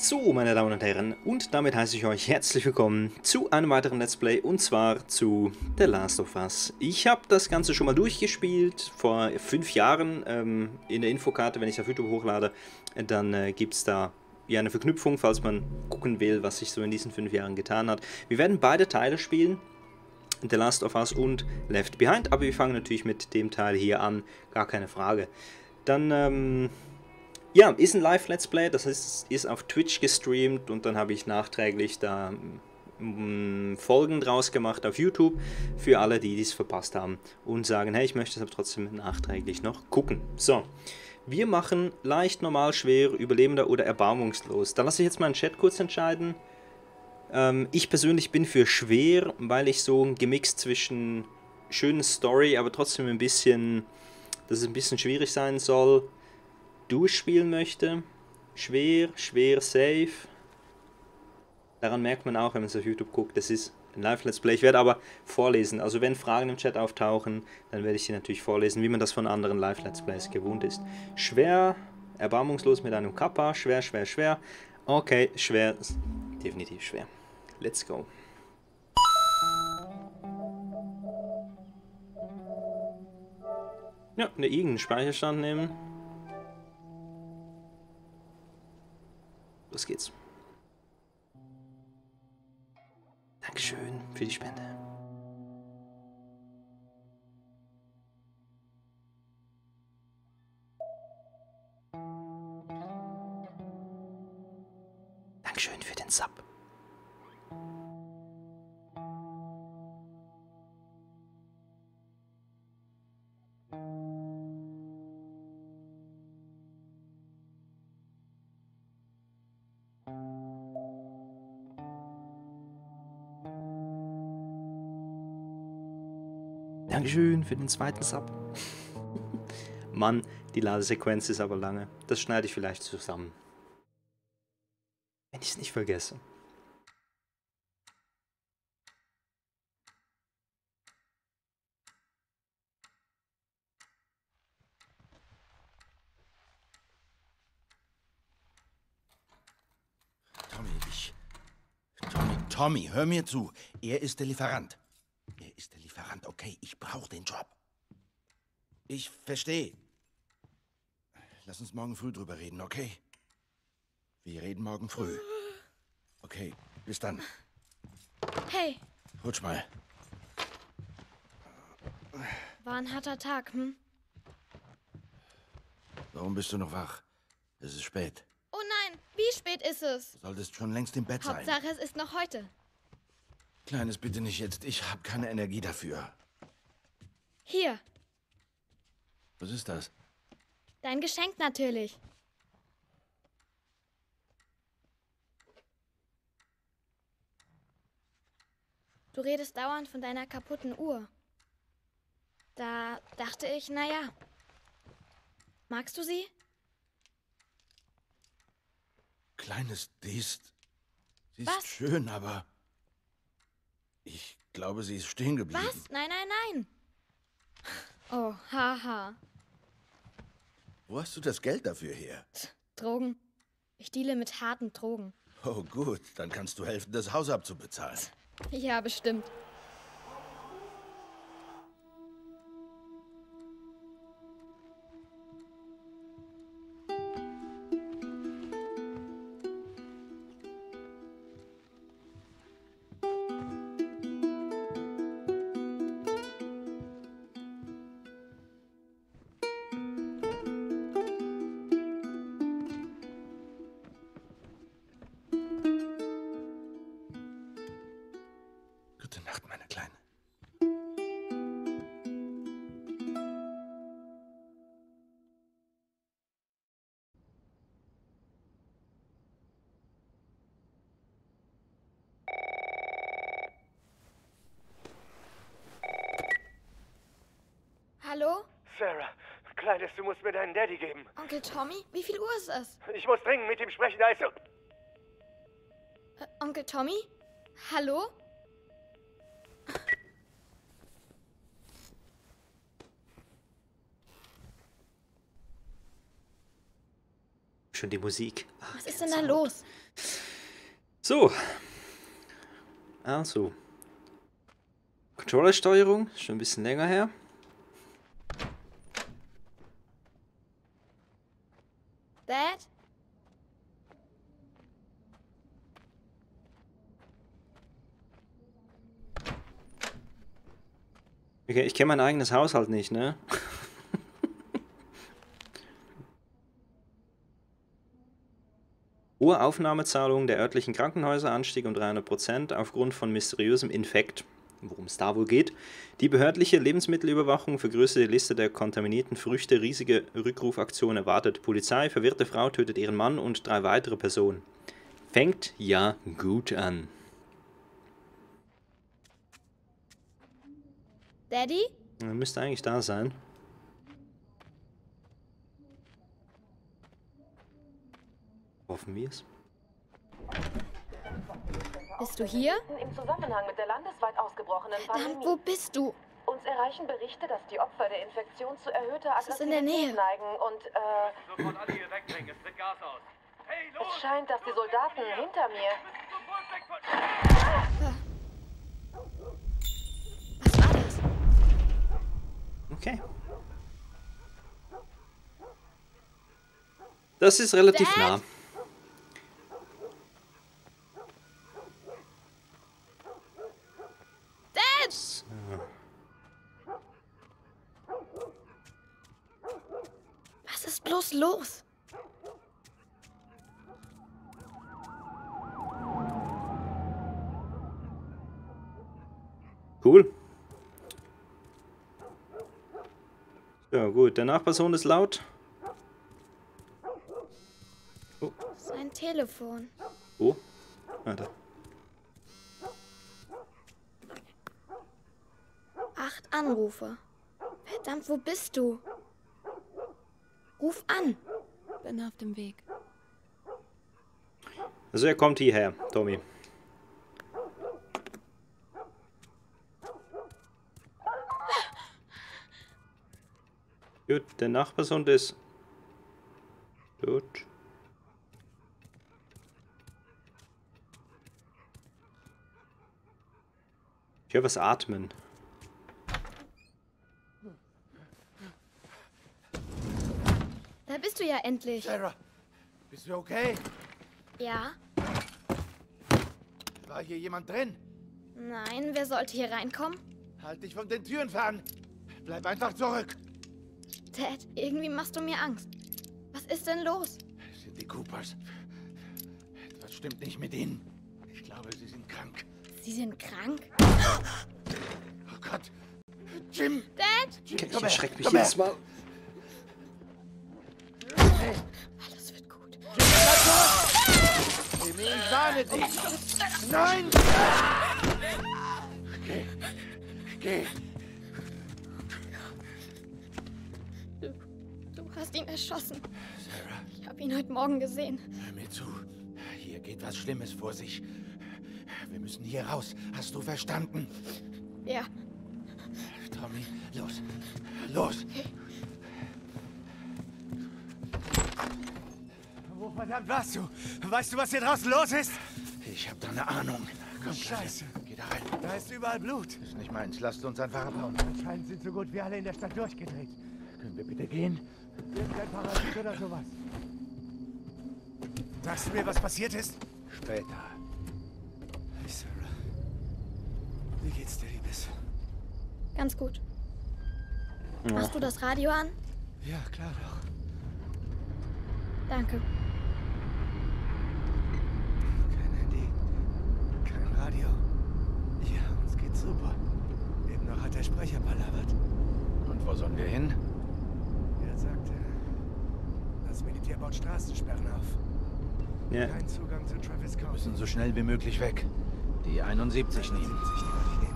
So, meine Damen und Herren, und damit heiße ich euch herzlich willkommen zu einem weiteren Let's Play, und zwar zu The Last of Us. Ich habe das Ganze schon mal durchgespielt, vor 5 Jahren, in der Infokarte, wenn ich es auf YouTube hochlade, dann gibt es da ja eine Verknüpfung, falls man gucken will, was sich so in diesen 5 Jahren getan hat. Wir werden beide Teile spielen, The Last of Us und Left Behind, aber wir fangen natürlich mit dem Teil hier an, gar keine Frage. Dann, ja, ist ein Live-Let's Play, das heißt, ist auf Twitch gestreamt und dann habe ich nachträglich da Folgen draus gemacht auf YouTube für alle, die dies verpasst haben und sagen, hey, ich möchte es aber trotzdem nachträglich noch gucken. So, wir machen leicht, normal, schwer, überlebender oder erbarmungslos. Da lasse ich jetzt mal einen Chat kurz entscheiden. Ich persönlich bin für schwer, weil ich so ein Gemix zwischen schönen Story, aber trotzdem ein bisschen, dass es ein bisschen schwierig sein soll, durchspielen möchte. Schwer, schwer, safe. Daran merkt man auch, wenn man es auf YouTube guckt, das ist ein Live-Let's Play. Ich werde aber vorlesen. Also wenn Fragen im Chat auftauchen, dann werde ich sie natürlich vorlesen, wie man das von anderen Live-Let's Plays gewohnt ist. Schwer, erbarmungslos mit einem Kappa. Schwer, schwer, schwer. Okay, schwer, definitiv schwer. Let's go. Ja, irgendeinen Speicherstand nehmen. Los geht's. Dankeschön für die Spende. Dankeschön für den Sub. Dankeschön für den zweiten Sub. Mann, die Ladesequenz ist aber lange. Das schneide ich vielleicht zusammen. Wenn ich es nicht vergesse. Tommy, hör mir zu. Er ist der Lieferant. Er ist der Lieferant, okay? Ich brauche den Job. Ich verstehe. Lass uns morgen früh drüber reden, okay? Wir reden morgen früh. Okay, bis dann. Hey, Rutsch mal. war ein harter Tag, hm? Warum bist du noch wach? Es ist spät. Oh nein, wie spät ist es? Du solltest schon längst im Bett sein. Hauptsache, es ist noch heute. Kleines, bitte nicht jetzt. Ich habe keine Energie dafür. Hier, Was ist das? dein Geschenk natürlich. Du redest dauernd von deiner kaputten Uhr. Da dachte ich, naja. Magst du sie? Kleines, sie ist Was? schön, aber ich glaube, sie ist stehen geblieben. Was? Nein, nein, nein. Oh, haha. Wo hast du das Geld dafür her? Drogen. Ich deale mit harten Drogen. Oh gut, dann kannst du helfen, das Haus abzubezahlen. Ja, bestimmt. Gute Nacht, meine Kleine. Hallo? Sarah, Kleines, du musst mir deinen Daddy geben. Onkel Tommy? Wie viel Uhr ist es? Ich muss dringend mit ihm sprechen, also. Onkel Tommy? Hallo? Schon die Musik. Ach, Was ist denn da los? So. Also. Controllersteuerung, schon ein bisschen länger her. Dad? Okay, ich kenne mein eigenes Haushalt nicht, ne? Hohe Aufnahmezahlung der örtlichen Krankenhäuser, Anstieg um 300% aufgrund von mysteriösem Infekt, worum es da wohl geht. Die behördliche Lebensmittelüberwachung vergrößert die Liste der kontaminierten Früchte, riesige Rückrufaktion erwartet. Polizei, verwirrte Frau tötet ihren Mann und 3 weitere Personen. Fängt ja gut an. Daddy? Er müsste eigentlich da sein. Hoffen wir es. Bist du hier? Im Zusammenhang mit der landesweit ausgebrochenen Pandemie. Wo bist du? Uns erreichen Berichte, dass die Opfer der Infektion zu erhöhter ist in der Nähe. Aggressivität neigen und, Sofort alle hier wegbringen, es tritt Gas aus. Hey, los! es scheint, dass die Soldaten hinter mir... Sofort weg von... Was war das? Okay. Das ist relativ Dad? nah. Dad! So. Was ist bloß los? Cool. Ja gut, der Nachbarsohn ist laut. Sein Telefon. Oh, warte. 8 Anrufe. Verdammt, wo bist du? Ruf an. Bin auf dem Weg. Also er kommt hierher, Tommy. Gut, der Nachbarshund ist tot. Ich höre was atmen. Da bist du ja endlich. Sarah, bist du okay? Ja? War hier jemand drin? Nein, wer sollte hier reinkommen? Halt dich von den Türen fern. Bleib einfach zurück. Dad, irgendwie machst du mir Angst. Was ist denn los? Es sind die Coopers. Etwas stimmt nicht mit ihnen. Ich glaube, sie sind krank. Sie sind krank? Oh Gott. Jim! Dad! Jim, Ich komm her, erschrecke mich komm her. jedes Mal. Alles wird gut. Jimmy, ich warne dich. Nein! Geh. Geh. Du hast ihn erschossen. Sarah, Ich habe ihn heute Morgen gesehen. hör mir zu. Hier geht was Schlimmes vor sich. Wir müssen hier raus. Hast du verstanden? Ja, Tommy, los. Los. Wo verdammt warst du? Weißt du, was hier draußen los ist? Ich hab da eine Ahnung. Komm, Scheiße. Kleine, geh da rein. Da ist überall Blut. Ist nicht meins. Lasst uns einfach abhauen. Anscheinend sind so gut wie alle in der Stadt durchgedreht. Können wir bitte gehen? Irgendein Parasit oder sowas. Sagst du mir, was passiert ist? Später. Hey, Sarah. Wie geht's dir, Liebes? ganz gut. Hast du das Radio an? Ja, klar doch. Danke. Kein Handy. Kein Radio. Ja, uns geht's super. Eben noch hat der Sprecher palavert. Und wo sollen wir hin? Er sagte, das Militär baut Straßensperren auf. Ja. Kein Zugang zu Travis Wir County. müssen so schnell wie möglich weg. Die 71 nehmen. 70, die wollte ich nehmen.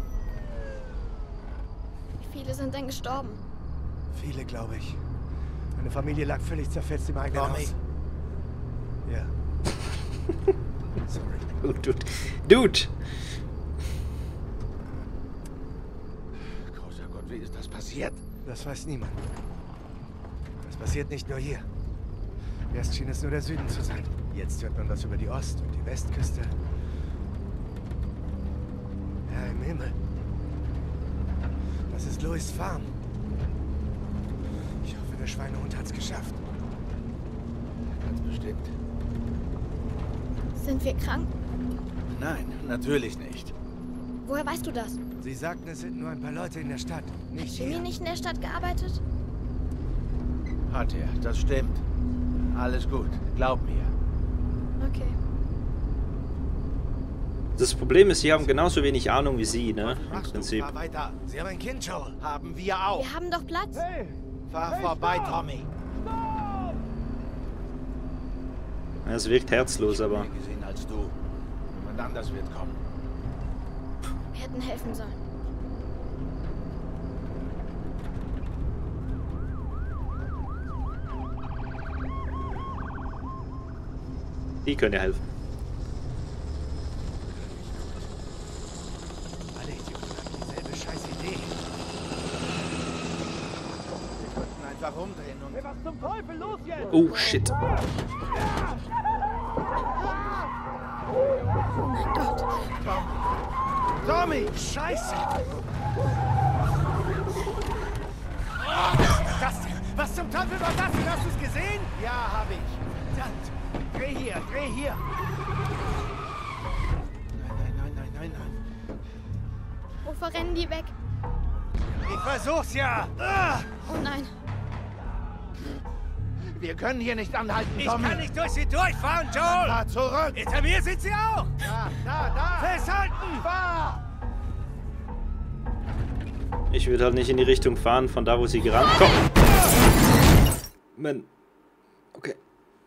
Wie viele sind denn gestorben? Viele, glaube ich. Meine Familie lag völlig zerfetzt im eigenen Tommy. Haus. Ja. Sorry. Dude. Großer Gott, wie ist das passiert? Das weiß niemand. Das passiert nicht nur hier. Erst schien es nur der Süden zu sein. Jetzt hört man was über die Ost- und die Westküste. Herr im Himmel. Das ist Louis' Farm. Ich hoffe, der Schweinehund hat's geschafft. Ganz bestimmt. Sind wir krank? Nein, natürlich nicht. Woher weißt du das? Sie sagten, es sind nur ein paar Leute in der Stadt. Nicht Jimmy hier. nicht in der Stadt gearbeitet? Hat er, das stimmt. Alles gut, glaub mir. Okay. Das Problem ist, sie haben genauso wenig Ahnung wie sie, ne? Im Machst du, Prinzip. fahr weiter. Sie haben ein Kind, Joel. Haben wir auch. Wir haben doch Platz. Fahr vorbei, Tommy. Ja, es wirkt herzlos, aber... Mehr gesehen als du. Jemand anders wird kommen. Wir hätten helfen sollen. Die können ja helfen. Alle Idioten haben dieselbe scheiß Idee. Wir könnten einfach umdrehen und... Was zum Teufel, los jetzt? Oh, shit. Oh mein Gott. Tommy! Scheiße! Das, was zum Teufel war das? Hast du es gesehen? Ja, hab ich. Verdammt! Dreh hier, dreh hier! Nein. Wovor rennen die weg? Ich versuch's ja! Oh nein. Wir können hier nicht anhalten, Ich Tommy. kann nicht durch sie durchfahren, Joel! Fahr zurück! Hinter mir sind sie auch! Da! Festhalten! Fahr! Ich würde halt nicht in die Richtung fahren, von da, wo sie gerannt kommen. Man. Okay.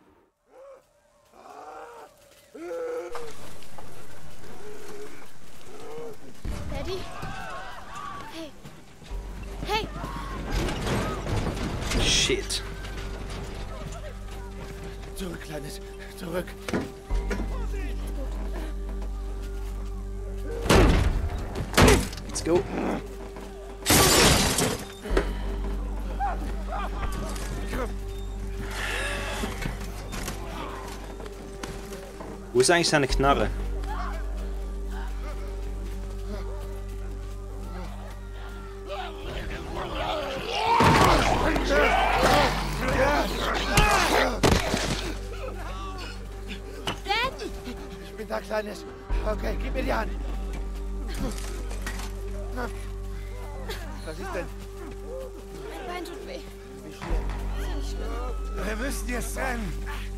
Daddy? Hey. Hey! Shit. Zurück, Kleines. Zurück. Let's go. Wo ist eigentlich seine Knarre? Dad! Ich bin da, Kleines. Okay, gib mir die Hand. Was ist denn? Mein Bein tut weh. Wie schlimm? Ziemlich schlimm. Wir müssen jetzt rennen!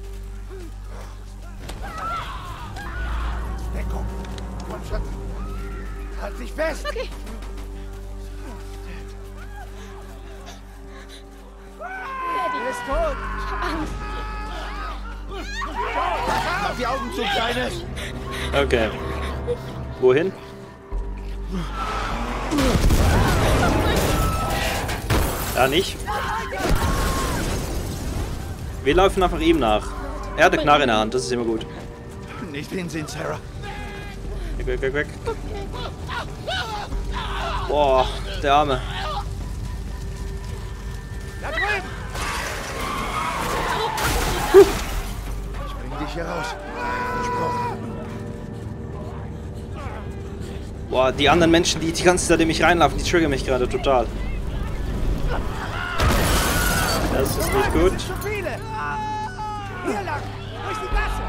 Deckung. Komm schon. Halt dich fest. Okay. Er ist tot! Ich hab Angst. Mach die Augen zu, Kleines. Okay. Wohin? Da nicht. Wir laufen einfach ihm nach. Er hat eine Knarre in der Hand, das ist immer gut. Nicht hinsehen, Sarah. Weg. Boah, der Arme. Da drüben! Ich bring dich hier raus. Versprochen. Boah, die anderen Menschen, die ganze Zeit in mich reinlaufen, die triggern mich gerade total. Das ist nicht gut. Zu viele! Hier lang! Durch die Gasse!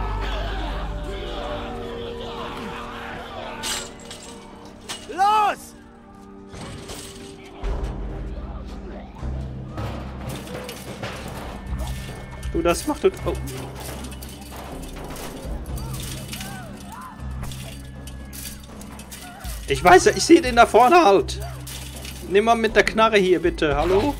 Los! Du, das macht... Oh. Ich weiß ja, ich sehe den da vorne halt. Nimm mal mit der Knarre hier, bitte. Hallo?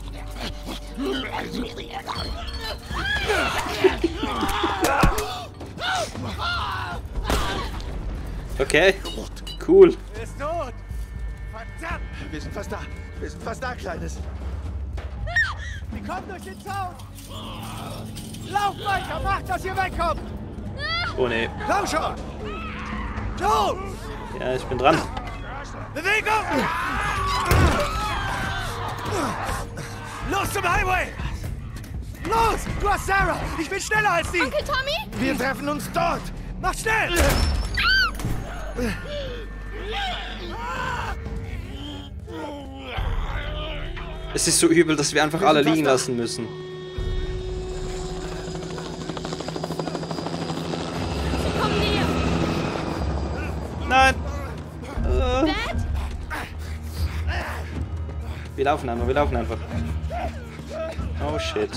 Okay. Cool. Er ist tot! Verdammt! Wir sind fast da, Kleines. Die kommen durch den Zaun! Lauf weiter! Macht, dass ihr wegkommt! Oh ne. Komm schon! Joel! Ja, ich bin dran. Bewegung! Los zum Highway! Los! Du hast Sarah! Ich bin schneller als sie! Onkel Tommy? Wir treffen uns dort! Macht schnell! Es ist so übel, dass wir einfach alle liegen lassen müssen. Sie kommen näher. Nein! Dad? Wir laufen einfach. Oh shit.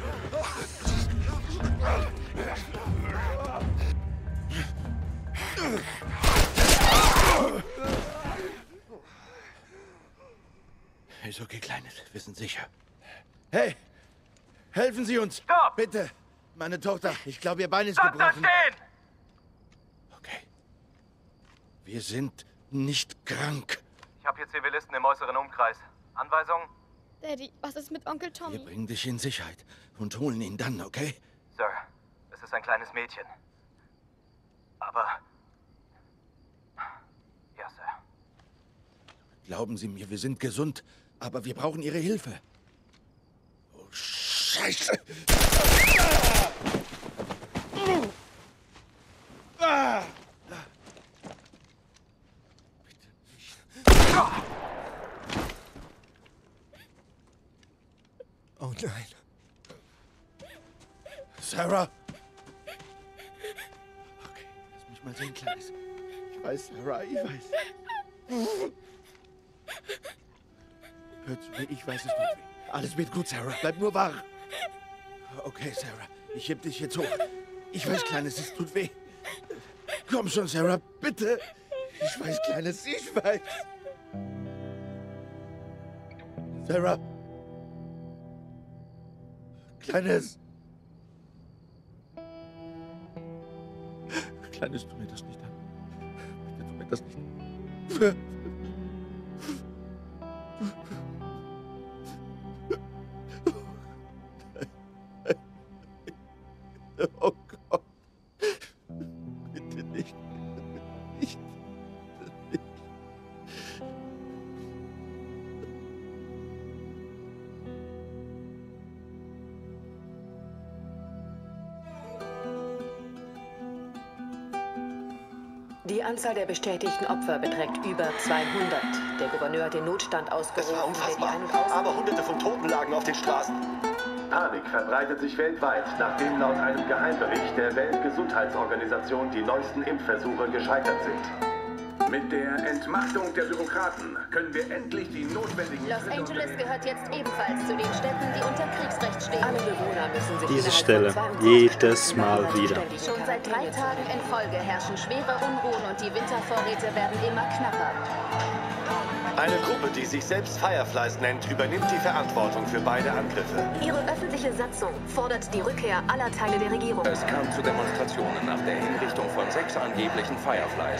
Ist okay, Kleines. Wir sind sicher. Hey! Helfen Sie uns! Stopp! Bitte! Meine Tochter, ich glaube, ihr Bein ist Bleibt da gebrochen. stehen! Okay. Wir sind nicht krank. Ich habe hier Zivilisten im äußeren Umkreis. Anweisung? Daddy, was ist mit Onkel Wir Tommy? bringen dich in Sicherheit und holen ihn dann, okay? Sir, es ist ein kleines Mädchen. Aber... Ja, Sir. Glauben Sie mir, wir sind gesund, aber wir brauchen Ihre Hilfe. Oh, Scheiße! Bitte nicht. Oh nein. Sarah! Okay, lass mich mal sehen, Kleines. Ich weiß, Sarah, ich weiß. Hör zu mir, ich weiß, es tut weh. Alles wird gut, Sarah. Bleib nur wach. Okay, Sarah, ich heb dich jetzt hoch. Ich weiß, Kleines, es tut weh. Komm schon, Sarah, bitte. Ich weiß, Kleines, ich weiß. Sarah. Kleines. Kleines, tu mir das nicht an. Bitte tu mir das nicht an. Oh Gott. Bitte nicht. Nicht. Die Anzahl der bestätigten Opfer beträgt über 200. Der Gouverneur hat den Notstand ausgerufen, Es war unfassbar, aber Hunderte von Toten lagen auf den Straßen. Panik verbreitet sich weltweit, nachdem laut einem Geheimbericht der Weltgesundheitsorganisation die neuesten Impfversuche gescheitert sind. Mit der Entmachtung der Bürokraten können wir endlich die notwendigen... Los Angeles gehört jetzt ebenfalls zu den Städten, die unter Kriegsrecht stehen. Alle Bewohner müssen sich Diese innerhalb Stelle. von 22 Jedes Mal Stunden wieder. Schon seit 3 Tagen in Folge herrschen schwere Unruhen und die Wintervorräte werden immer knapper. Eine Gruppe, die sich selbst Fireflies nennt, übernimmt die Verantwortung für beide Angriffe. Ihre öffentliche Satzung fordert die Rückkehr aller Teile der Regierung. Es kam zu Demonstrationen nach der Hinrichtung von 6 angeblichen Fireflies.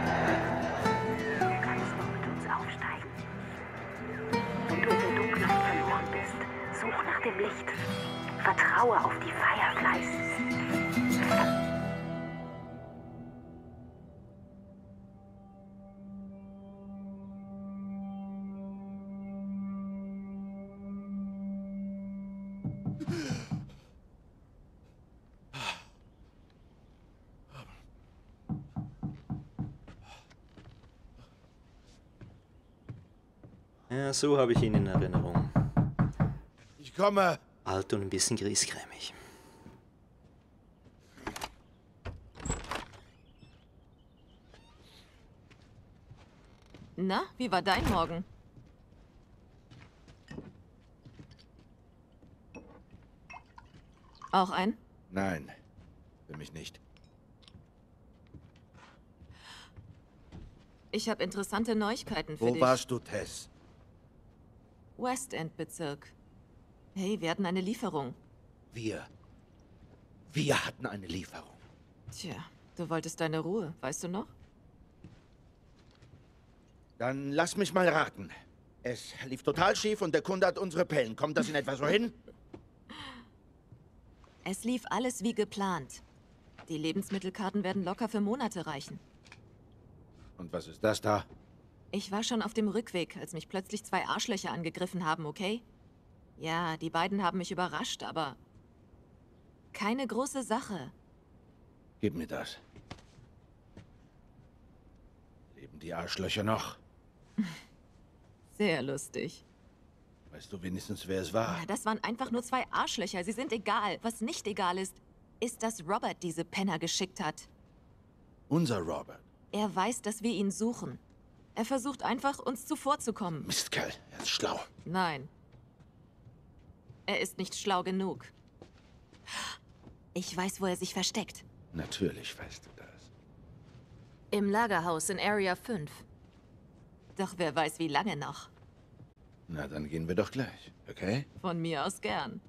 Du kannst nur mit uns aufsteigen. Wenn du in der Dunkelheit verloren bist, such nach dem Licht. Vertraue auf die Fireflies. Ja, so habe ich ihn in Erinnerung. Ich komme. Alt und ein bisschen griesgrämig. Na, wie war dein Morgen? Auch ein? Nein, für mich nicht. Ich habe interessante Neuigkeiten für Wo dich. warst du, Tess? West End Bezirk. Hey, wir hatten eine Lieferung. Wir hatten eine Lieferung. Tja, du wolltest deine Ruhe, weißt du noch? Dann lass mich mal raten. Es lief total schief und der Kunde hat unsere Pellen. Kommt das in etwa so hin? Es lief alles wie geplant. Die Lebensmittelkarten werden locker für Monate reichen. Und was ist das da? Ich war schon auf dem Rückweg, als mich plötzlich 2 Arschlöcher angegriffen haben, okay? Ja, die beiden haben mich überrascht, aber Keine große Sache. Gib mir das. Leben die Arschlöcher noch? Sehr lustig. Weißt du wenigstens, wer es war? Ja, das waren einfach nur 2 Arschlöcher. Sie sind egal. Was nicht egal ist, dass Robert diese Penner geschickt hat. Unser Robert. Er weiß, dass wir ihn suchen. Er versucht einfach, uns zuvorzukommen. Mistkerl, er ist schlau. Nein. Er ist nicht schlau genug. Ich weiß, wo er sich versteckt. Natürlich weißt du das. Im Lagerhaus in Area 5. Doch wer weiß, wie lange noch. Na, dann gehen wir doch gleich, okay? Von mir aus gern.